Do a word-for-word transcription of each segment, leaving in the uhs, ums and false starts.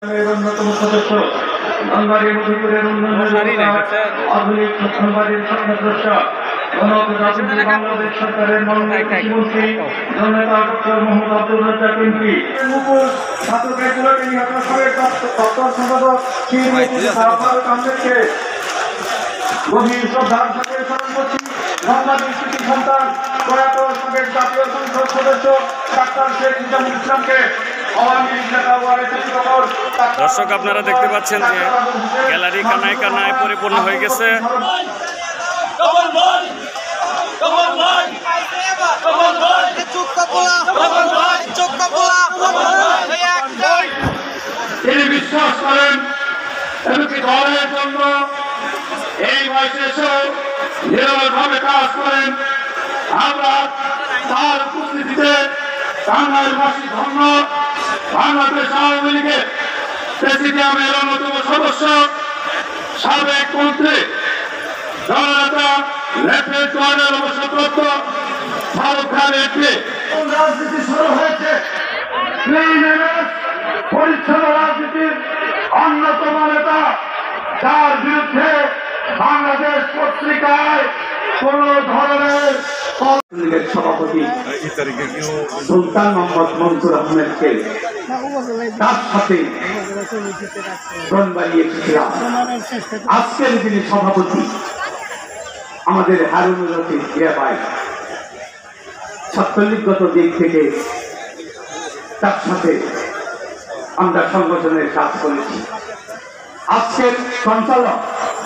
অন্যতম সদস্য ধনবাড়ী মধুপুরের উন্নয়নের আধুনিক ধনবাড়ির স্বপ্নদ্রষ্টা বাংলাদেশ সরকারের মাননীয় কৃষিমন্ত্রী জননেতা ডক্টর মোহাম্মদ আব্দুর রাজ্জাক এমপি মুকুল ছাত্র ক্যালকুলেটর নিহত সাবেক দপ্তর সম্পাদক ফারুক আহমেদকে গভীর শ্রদ্ধার সাথে স্মরণ করছি। বাংলাদেশ কৃষি সন্তান প্রয়াত সাবেক জাতীয় সংসদ সদস্য ডাক্তার শেখ নিজামুল ইসলামকে দর্শক আপনারা দেখতে পাচ্ছেন যে গ্যালারি কানায় কানায় পরিপূর্ণ হয়ে গেছে। তিনি বিশ্বাস করেন এমনকি দলের জন্য এই বয়সে এসেও নিরলসভাবে কাজ করেন। আমরা তার উপস্থিতিতে বাংলাদেশবাসী ধন্য। বাংলাদেশ আওয়ামী লীগের প্রেসিডিয়ামের অন্যতম সদস্য সাবেক মন্ত্রী জননেতা লেফটেন্যান্ট কর্নেল অবসরপ্রাপ্ত ফারুক খান এমপি। রাজনীতি শুরু হয়েছে, পরিচ্ছন্ন রাজনীতির অন্যতম নেতা, যার বিরুদ্ধে বাংলাদেশ পত্রিকায় কোন ধরনের সভাপতি সুলতান মোহাম্মদ মনসুর আহমেদকে তার সাথে বানিয়েছিলাম। আজকের যিনি সভাপতি আমাদের হারুনুর রশিদ জিয়া ভাই, ছাত্রলীগগত দিক থেকে তার সাথে আমরা সংগঠনের কাজ করেছি। আজকের সঞ্চালক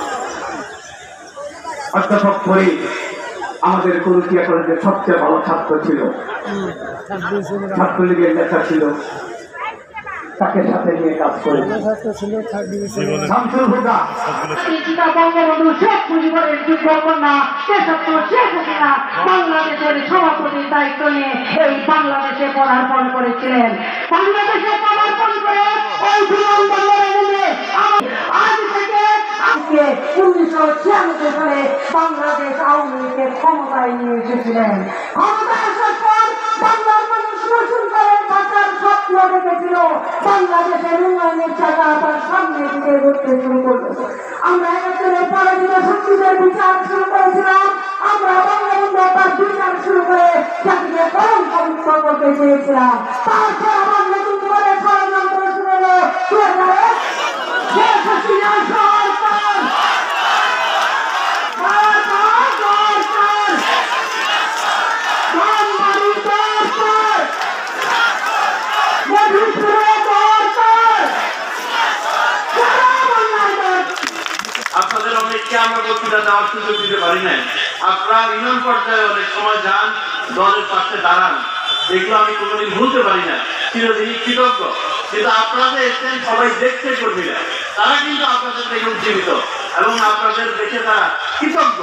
অধ্যাপক ফরিদ আমাদের কুরুকিয়া কলেজের সবচেয়ে ভালো ছাত্র ছিল, ছাত্রলীগের নেতা ছিল, তাকে সাথে নিয়ে কাজ করে শামসুল হুদা বঙ্গবন্ধু শেখ মুজিবের যুদ্ধকন্যা দেশাত্ম শেখ হাসিনা বাংলাদেশের সভাপতির দায়িত্ব নিয়ে এই বাংলাদেশে পদার্পণ করেছিলেন। বাংলাদেশে পদার্পণ করে ওই বিমানবন্দরে আজ থেকে আজকে উনিশশো ছিয়ানব্বই সালে বাংলাদেশ আওয়ামী লীগের ক্ষমতায় নিয়ে এসেছিলেন। ক্ষমতায় আসার পর বাংলার মানুষ নতুন করে বাঁচার স্বপ্ন দেখেছিল। বাংলাদেশের উন্নয়নের চাকা তার সামনে দিকে ঘুরতে শুরু করলো। আমরা একাত্তরের পরাজিত শক্তিদের বিচার শুরু করেছিলাম। আমরা বঙ্গবন্ধু তার বিচার শুরু করে জাতিকে কলঙ্ক মুক্ত করতে চেয়েছিলাম। তারপর আমার নতুন করে ষড়যন্ত্র শুরু হলো দু হাজার এক শেখ হাসিনা সরকার। আপনাদের অনেককে আমরা বক্তৃতা দেওয়ার সুযোগ দিতে পারি নাই। আপনারা ইউনিয়ন পর্যায়ে অনেক সময় যান, দলের পাশে দাঁড়ান, এগুলো আমি কোনোদিন ভুলতে পারি না, চিরদিনই কৃতজ্ঞ। কিন্তু আপনারা যে এসছেন সবাই দেখতে কর্মীরা, তারা কিন্তু আপনাদের দেখে উজ্জীবিত এবং আপনাদের দেখে তারা কৃতজ্ঞ।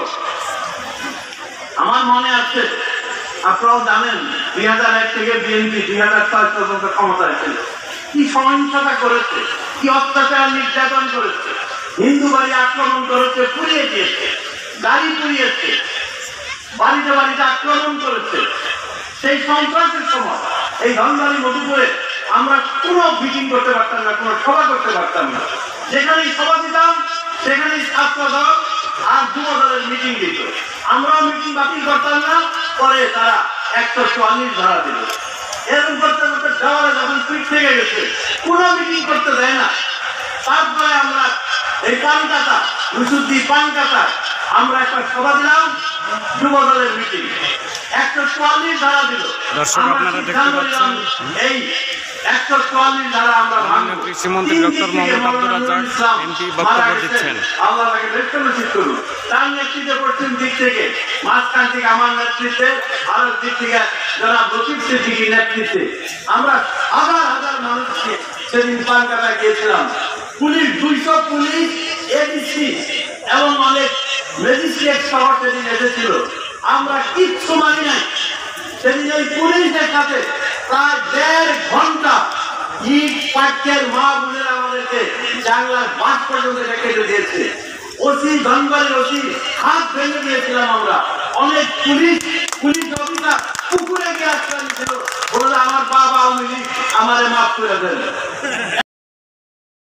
আমার মনে আছে, আপনারাও জানেন দুই হাজার এক থেকে বিএনপি দুই হাজার ছয় পর্যন্ত ক্ষমতায় ছিল, কি সহিংসতা করেছে, কি অত্যাচার নির্যাতন করেছে, হিন্দু বাড়ি আক্রমণ করেছে, পুড়িয়ে দিয়েছে, গাড়ি পুড়িয়েছে, বাড়িতে বাড়িতে আক্রমণ করেছে। সেই সন্ত্রাসের সময় এই ধনবাড়ী মধুপুরে আমরা কোনো মিটিং করতে পারতাম না, কোনো সভা করতে পারতাম না। যেখানেই সভা দিতাম সেখানেই ছাত্র দল আর যুব দলের মিটিং দিত। আমরাও মিটিং বাতিল করতাম না, পরে তারা একশো চুয়াল্লিশ ধারা দিল। এরকম করতে করতে দেওয়ালে যখন পিঠ থেকে গেছে, কোনো মিটিং করতে দেয় না। তারপরে আমরা এই পানকাতা রুসুদ্দি পানকাতা আমরা একটা সভা দিলাম, যুব দলের মিটিং, একশো চুয়াল্লিশ ধারা দিল। দর্শক আপনারা দেখতে পাচ্ছেন এই একশো চুয়াল্লিশ ধারা আমরা মাননীয় কৃষিমন্ত্রী ডক্টর মোহাম্মদ আব্দুর রাজ্জাক এমপি বক্তব্য দিচ্ছেন। আল্লাহ তাকে বেশি নসিব করুন। তার নেতৃত্বে পশ্চিম দিক থেকে, মাঝখান থেকে আমার নেতৃত্বে, ভারত দিক থেকে জনাব রশিদ সিদ্দিকীর নেতৃত্বে আমরা হাজার হাজার মানুষকে সেদিন পানকাটায় গিয়েছিলাম। পুলিশ দুইশো পুলিশ, এডিসি এবং অনেক ম্যাজিস্ট্রেট সহ সেদিন এসেছিল। আমরা কিচ্ছু মানি নাই। সেদিন ওই পুলিশের সাথে প্রায় দেড় ঘন্টা ইট পাটকের মা বোনেরা আমাদেরকে জানলার বাস পর্যন্ত কেটে দিয়েছে। ওসি ধনবাড়ির ওসি হাত ভেঙে দিয়েছিলাম আমরা। অনেক পুলিশ পুলিশ অফিসার পুকুরে গিয়ে আসতে ছিল, বলে আমার বাবা আওয়ামী লীগ আমারে মাফ করে দেন।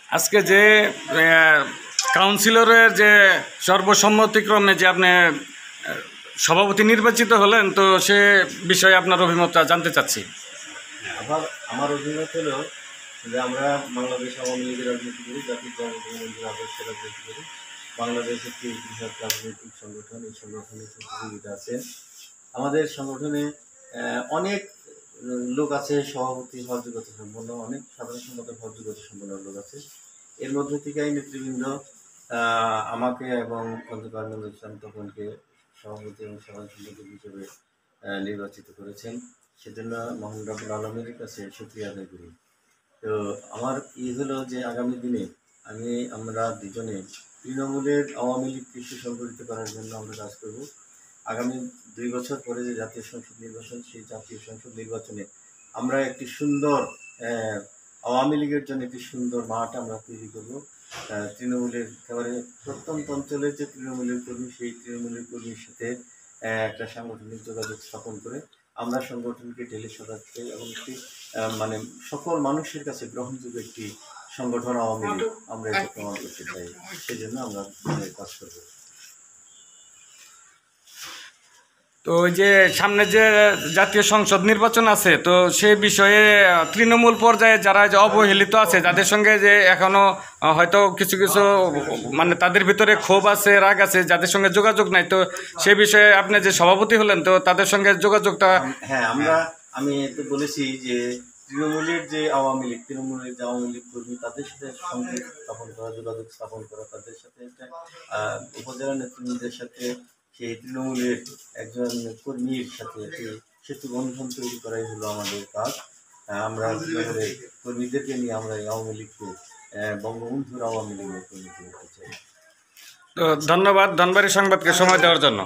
আজকে যে কাউন্সিলরের যে সর্বসম্মতিক্রমে যে আপনি সভাপতি নির্বাচিত হলেন, তো সে বিষয়ে আপনার অভিমতটা জানতে চাচ্ছি। আবার আমার অভিমত হলো যে আমরা বাংলাদেশ আওয়ামী লীগের রাজনীতি করি, জাতির জনগণের আদর্শের রাজনীতি করি। বাংলাদেশ একটি বৃহৎ রাজনৈতিক সংগঠন, এই সংগঠনের প্রতিযোগিতা আছে। আমাদের সংগঠনে অনেক লোক আছে, সভাপতি হওয়ার যোগ্যতা সম্পন্ন, অনেক সাধারণ সম্পাদক হওয়ার যোগ্যতা সম্পন্ন লোক আছে। এর মধ্যে থেকে এই নেতৃবৃন্দ আমাকে এবং খন্দকার নজরুল ইসলাম তপনকে সভাপতি এবং সাধারণ সম্পাদক হিসেবে নির্বাচিত করেছেন। সেজন্য মহান রব্বুল আলমীর কাছে শুকরিয়া আদায় করি। তো আমার ই হলো যে আগামী দিনে আমি আমরা দুজনে তৃণমূলের আওয়ামী লীগকে সুসংগঠিত করার জন্য আমরা কাজ করব। আগামী দুই বছর পরে যে জাতীয় সংসদ নির্বাচন, সেই জাতীয় সংসদ নির্বাচনে আমরা একটি সুন্দর আওয়ামী লীগের জন্য একটি সুন্দর মাঠ আমরা তৈরি করব। তৃণমূলের একেবারে প্রত্যন্ত অঞ্চলের যে তৃণমূলের কর্মী, সেই তৃণমূলের কর্মীর সাথে একটা সাংগঠনিক যোগাযোগ স্থাপন করে আমরা সংগঠনকে ঢেলে সাজাতে এবং একটি মানে সকল মানুষের কাছে গ্রহণযোগ্য একটি সংগঠন আওয়ামী লীগ আমরা এটা প্রমাণ করতে চাই। সেই জন্য আমরা কাজ করব। তো ওই যে সামনে যে জাতীয় সংসদ নির্বাচন আছে, তো সে বিষয়ে তৃণমূল পর্যায়ে যারা যে অবহেলিত আছে, যাদের সঙ্গে যে এখনো হয়তো কিছু কিছু মানে তাদের ভিতরে ক্ষোভ আছে, রাগ আছে, যাদের সঙ্গে যোগাযোগ নাই, তো সে বিষয়ে আপনি যে সভাপতি হলেন, তো তাদের সঙ্গে যোগাযোগটা। হ্যাঁ, আমরা আমি তো বলেছি যে তৃণমূলের যে আওয়ামী লীগ তৃণমূলের যে আওয়ামী লীগ কর্মী, তাদের সাথে সংযোগ স্থাপন করা, যোগাযোগ স্থাপন করা, তাদের সাথে একটা উপজেলা নেতৃবৃন্দের সাথে সেই তৃণমূলের একজন কর্মীর সাথে একটি সেতু বন্ধন তৈরি করাই হলো আমাদের কাজ। আমরা তৃণমূলের কর্মীদেরকে নিয়ে আমরা এই আওয়ামী লীগকে বঙ্গবন্ধুর আওয়ামী লীগের পরিণত করতে চাই। তো ধন্যবাদ ধনবাড়ি সংবাদকে সময় দেওয়ার জন্য।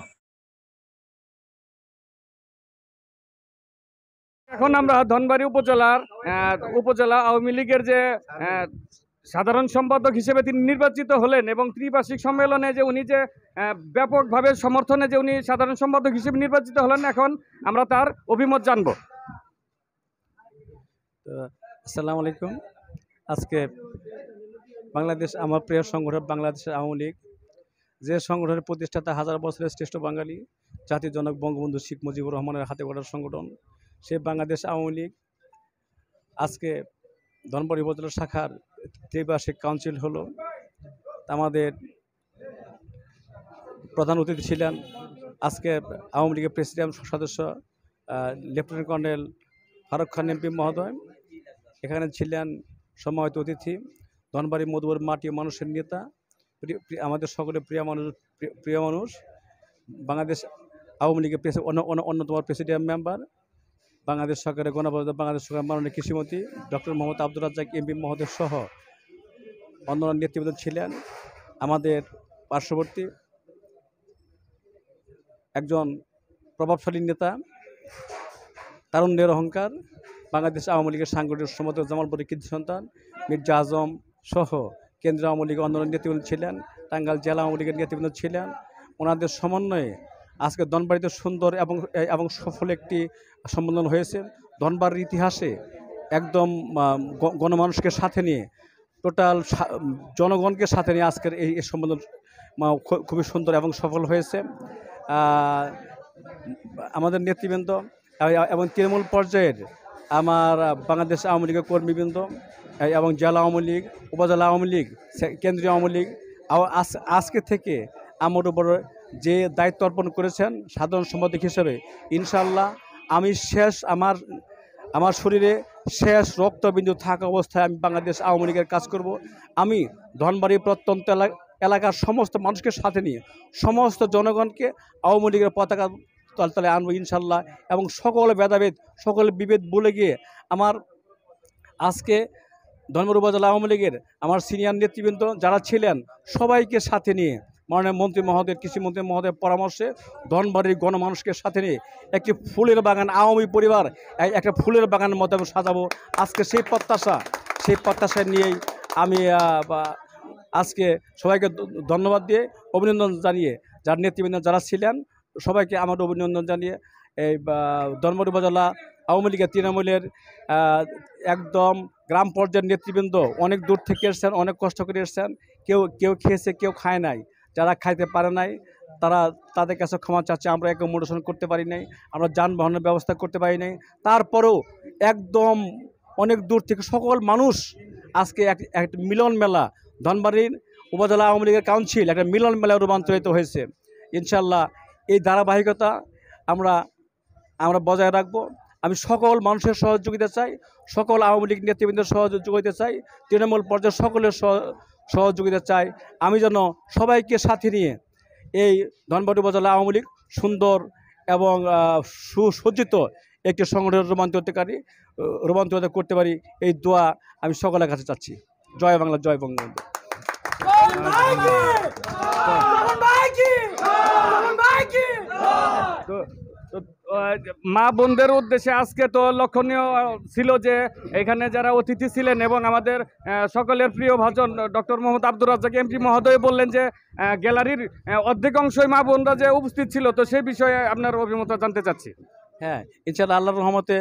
এখন আমরা ধনবাড়ি উপজেলার উপজেলা আওয়ামী লীগের যে সাধারণ সম্পাদক হিসেবে তিনি নির্বাচিত হলেন এবং ত্রিবার্ষিক সম্মেলনে যে উনি যে ব্যাপকভাবে সমর্থনে যে উনি সাধারণ সম্পাদক হিসেবে নির্বাচিত হলেন, এখন আমরা তার অভিমত জানব। আসসালামু আলাইকুম। আজকে বাংলাদেশ আমার প্রিয় সংগঠন বাংলাদেশ আওয়ামী লীগ, যে সংগঠনের প্রতিষ্ঠাতা হাজার বছরের শ্রেষ্ঠ বাঙালি জাতির জনক বঙ্গবন্ধু শেখ মুজিবুর রহমানের হাতে গড়া সংগঠন, সে বাংলাদেশ আওয়ামী লীগ আজকে ধনবাড়ি উপজেলা শাখার ত্রিবার্ষিক কাউন্সিল হলো। আমাদের প্রধান অতিথি ছিলেন আজকে আওয়ামী লীগের প্রেসিডেন্ট সদস্য lieutenant colonel Faruk Khan MP মহোদয়। এখানে ছিলেন সম্মানিত অতিথি ধনবাড়ি মধুবর মাটি মানুষের নেতা, আমাদের সকলের প্রিয় মানুষ প্রিয় মানুষ বাংলাদেশ আওয়ামী লীগের অন্যতম প্রেসিডেন্ট মেম্বার, বাংলাদেশ সরকারের গণপ্রজাতন্ত্রী বাংলাদেশ সরকার মাননীয় কৃষিমন্ত্রী ডক্টর মোহাম্মদ আব্দুর রাজ্জাক এমপি মহোদয় সহ অন্যান্য নেতৃবৃন্দ ছিলেন। আমাদের পার্শ্ববর্তী একজন প্রভাবশালী নেতা, তারুণ্যের অহংকার, বাংলাদেশ আওয়ামী লীগের সাংগঠনিক সম্পাদক জামালপুরের কৃতি সন্তান মির্জা আজম সহ কেন্দ্রীয় আওয়ামী লীগের অন্যান্য নেতৃবৃন্দ ছিলেন, টাঙ্গাইল জেলা আওয়ামী লীগের নেতৃবৃন্দ ছিলেন। ওনাদের সমন্বয়ে আজকে ধনবাড়িতে সুন্দর এবং এবং সফল একটি সম্মেলন হয়েছে। ধনবাড়ির ইতিহাসে একদম গণমানুষকে সাথে নিয়ে, টোটাল জনগণকে সাথে নিয়ে আজকের এই সম্মেলন খুবই সুন্দর এবং সফল হয়েছে। আমাদের নেতৃবৃন্দ এবং তৃণমূল পর্যায়ের আমার বাংলাদেশ আওয়ামী লীগের কর্মীবৃন্দ এবং জেলা আওয়ামী লীগ, উপজেলা আওয়ামী লীগ, কেন্দ্রীয় আওয়ামী লীগ আজকে থেকে আমার উপর যে দায়িত্ব অর্পণ করেছেন সাধারণ সম্পাদক হিসেবে, ইনশাআল্লাহ আমি শেষ আমার আমার শরীরে শেষ রক্তবিন্দু থাকা অবস্থায় আমি বাংলাদেশ আওয়ামী লীগের কাজ করব। আমি ধনবাড়ি প্রত্যন্ত এলাকার সমস্ত মানুষকে সাথে নিয়ে সমস্ত জনগণকে আওয়ামী লীগের পতাকা তলতলে আনবো ইনশাল্লাহ, এবং সকল ভেদাভেদ সকল বিভেদ ভুলে গিয়ে আমার আজকে ধনবাড়ি উপজেলা আওয়ামী লীগের আমার সিনিয়র নেতৃবৃন্দ যারা ছিলেন সবাইকে সাথে নিয়ে মাননীয় মন্ত্রী মহোদয় কৃষিমন্ত্রী মহোদয়ের পরামর্শে ধনবাড়ির গণমানুষকে সাথে নিয়ে একটি ফুলের বাগান আওয়ামী পরিবার একটা ফুলের বাগানের মতো আমি সাজাবো। আজকে সেই প্রত্যাশা সেই প্রত্যাশা নিয়েই আমি আজকে সবাইকে ধন্যবাদ দিয়ে অভিনন্দন জানিয়ে যার নেতৃবৃন্দ যারা ছিলেন সবাইকে আমার অভিনন্দন জানিয়ে এই ধনবাড়ি উপজেলা আওয়ামী লীগের তৃণমূলের আহ, একদম গ্রাম পর্যায়ের নেতৃবৃন্দ অনেক দূর থেকে এসছেন, অনেক কষ্ট করে এসছেন। কেউ কেউ খেয়েছে, কেউ খায় নাই। যারা খাইতে পারে নাই তারা তাদের কাছে ক্ষমা চাচ্ছে। আমরা অ্যাকোমোডেশন করতে পারি নাই, আমরা যানবাহনের ব্যবস্থা করতে পারি নাই। তারপরেও একদম অনেক দূর থেকে সকল মানুষ আজকে এক একটা মিলন মেলা, ধনবাড়ির উপজেলা আওয়ামী লীগের কাউন্সিল একটা মিলন মেলায় রূপান্তরিত হয়েছে। ইনশাল্লাহ এই ধারাবাহিকতা আমরা আমরা বজায় রাখবো। আমি সকল মানুষের সহযোগিতা চাই, সকল আওয়ামী লীগ নেতৃবৃন্দের সহযোগিতা চাই, তৃণমূল পর্যায়ের সকলের সহযোগিতা চাই। আমি যেন সবাইকে সাথে নিয়ে এই ধনবাড়ি উপজেলা আওয়ামী লীগ সুন্দর এবং সুসজ্জিত একটি সংগঠন রূপান্তরিতকারী রূপান্তরিত করতে পারি, এই দোয়া আমি সকলের কাছে চাচ্ছি। জয় বাংলা, জয় বঙ্গবন্ধু। মা বোনদের উদ্দেশ্যে আজকে তো লক্ষণীয় ছিল যে এখানে যারা অতিথি ছিলেন এবং আমাদের সকলের প্রিয় ভাজন ডক্টর মোহাম্মদ আব্দুর রাজ্জাক এমপি মহোদয় বললেন যে গ্যালারির অর্ধেক অংশই মা বোনরা যে উপস্থিত ছিল, তো সেই বিষয়ে আপনার অভিমত জানতে চাচ্ছি। হ্যাঁ, ইনশাআল্লাহ আল্লাহর রহমতে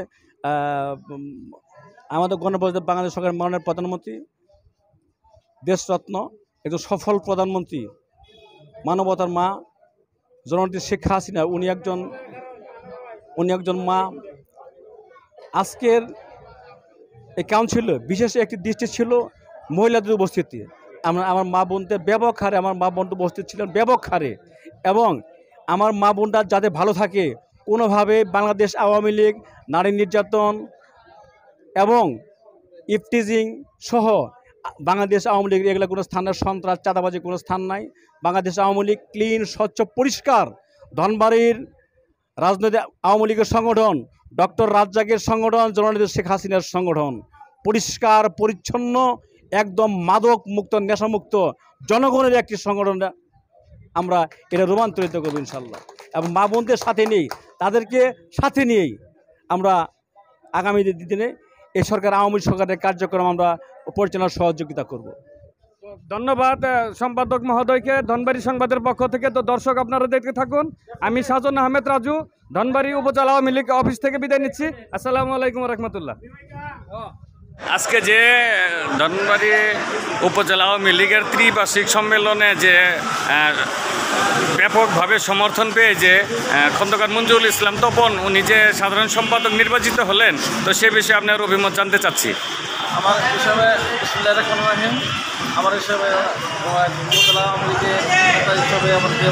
আমাদের গণপ্রজাতন্ত্রী বাংলাদেশ সরকারের মাননীয় প্রধানমন্ত্রী, দেশরত্ন একজন সফল প্রধানমন্ত্রী, মানবতার মা জননেত্রী শেখ হাসিনা, উনি একজন উনি একজন মা। আজকের এই কাউন্সিলে বিশেষ একটি দৃষ্টি ছিল মহিলাদের উপস্থিতি। আমরা আমার মা বোনদের ব্যাপক হারে আমার মা বোন উপস্থিত ছিলেন ব্যাপক হারে, এবং আমার মা বোনরা যাতে ভালো থাকে, কোনোভাবে বাংলাদেশ আওয়ামী লীগ নারী নির্যাতন এবং ইফটিজিং সহ বাংলাদেশ আওয়ামী লীগ এগুলো কোনো স্থানের সন্ত্রাস চাঁদাবাজি কোনো স্থান নাই। বাংলাদেশ আওয়ামী লীগ ক্লিন, স্বচ্ছ, পরিষ্কার। ধনবাড়ির রাজনৈতিক আওয়ামী লীগের সংগঠন, ডক্টর রাজ্জাকের সংগঠন, জননেত্রী শেখ হাসিনার সংগঠন, পরিষ্কার পরিচ্ছন্ন, একদম মাদক মুক্ত, নেশামুক্ত জনগণের একটি সংগঠন। আমরা এটা রূপান্তরিত করব ইনশাল্লাহ, এবং মা বোনদের সাথে নিয়েই, তাদেরকে সাথে নিয়েই আমরা আগামী দিনে এই সরকার আওয়ামী সরকারের কার্যক্রম আমরা পরিচালনার সহযোগিতা করব। ধন্যবাদ সম্পাদক মহোদয়কে ধনবাড়ি সংবাদের পক্ষ থেকে। তো দর্শক আপনারা দেখতে থাকুন। আমি সাজন আহমেদ রাজু ধনবাড়ি উপজেলা আওয়ামী লীগ অফিস থেকে বিদায় নিচ্ছি। আসসালামু আলাইকুম রহমতুল্লাহ। আজকে যে ধনবাড়ি উপজেলা আওয়ামী লীগের ত্রিবার্ষিক সম্মেলনে যে ব্যাপকভাবে সমর্থন পেয়ে যে খন্দকার মঞ্জুরুল ইসলাম তপন উনি যে সাধারণ সম্পাদক নির্বাচিত হলেন, তো সে বিষয়ে আপনার অভিমত জানতে চাচ্ছি। আমার হিসাবে রাহিম আমার হিসাবে উপজেলা আওয়ামী লীগের নেতা হিসাবে আমাদের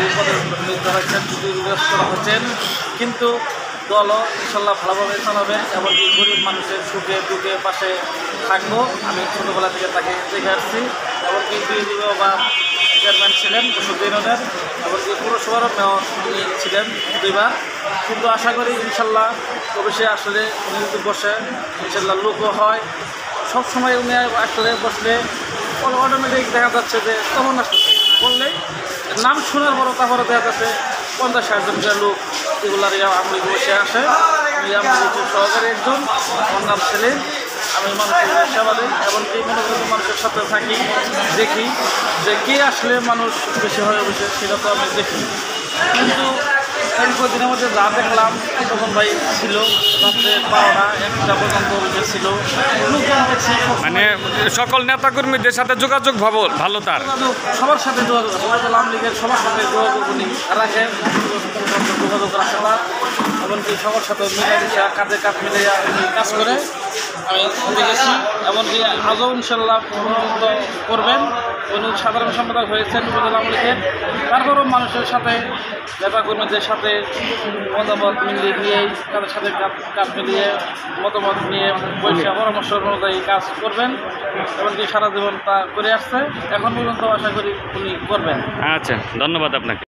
করা হচ্ছেন, কিন্তু দলও ইনশাল্লাহ ভালোভাবে চালাবেন এবং গরিব মানুষের সুখে দুঃখে পাশে থাকবো। আমি ছোটোবেলা থেকে তাকে দেখে আসছি, এমনকি বিরোধী বা চেয়ারম্যান ছিলেন বসুদ্দিনের, এমনকি পুরসভারও মেয়র উনি ছিলেন দুইবার। কিন্তু আশা করি ইনশাল্লাহ অবশ্যই আসলে উনি যদি বসে ইনশাল্লাহ লোকও হয়। সবসময় উনি আসলে বসলে অটোমেটিক দেখা যাচ্ছে যে তখন আসতেছে বললেই নাম শোনার পরও তারপরে দেখা যাচ্ছে পঞ্চাশ ষাট জন লোক এগুলার আমি বসে আসে। আমি আমার সহকারী একজন, আমার নাম ছেলে। আমি মানুষের সেবা দিই, এমনকি মনে করি মানুষের সাথে থাকি, দেখি যে কে আসলে মানুষ বেশি হয়ে বসে সেটা তো আমি দেখি। কিন্তু এই কদিনের মধ্যে যা দেখলাম, তখন ভাই ছিল রাত্রে বারোটা একটা পর্যন্ত ছিল, মানে সকল নেতাকর্মীদের সাথে যোগাযোগ ভালো ভালো তার সবার সাথে যোগাযোগ আওয়ামী লীগের সবার সাথে যোগাযোগ উনি রাখেন, যোগাযোগ রাখে তার, এমনকি সবার সাথে মিলামিশা কাঁধে কাঁধ মিলে উনি কাজ করে আমি দেখেছি। এমনকি আজও ইনশাল্লাহ করবেন। উনি সাধারণ সম্পাদক হয়েছেন উপজেলা আওয়ামী লীগের, তারপরও মানুষের সাথে নেতাকর্মীদের সাথে মতামত মিলিয়ে নিয়ে তাদের সাথে কাজ মিলিয়ে মতামত নিয়ে বৈশা পরামর্শ অনুযায়ী কাজ করবেন, এমনকি সারা জীবন তা করে আসছে, এখন পর্যন্ত আশা করি উনি করবেন। আচ্ছা, ধন্যবাদ আপনাকে।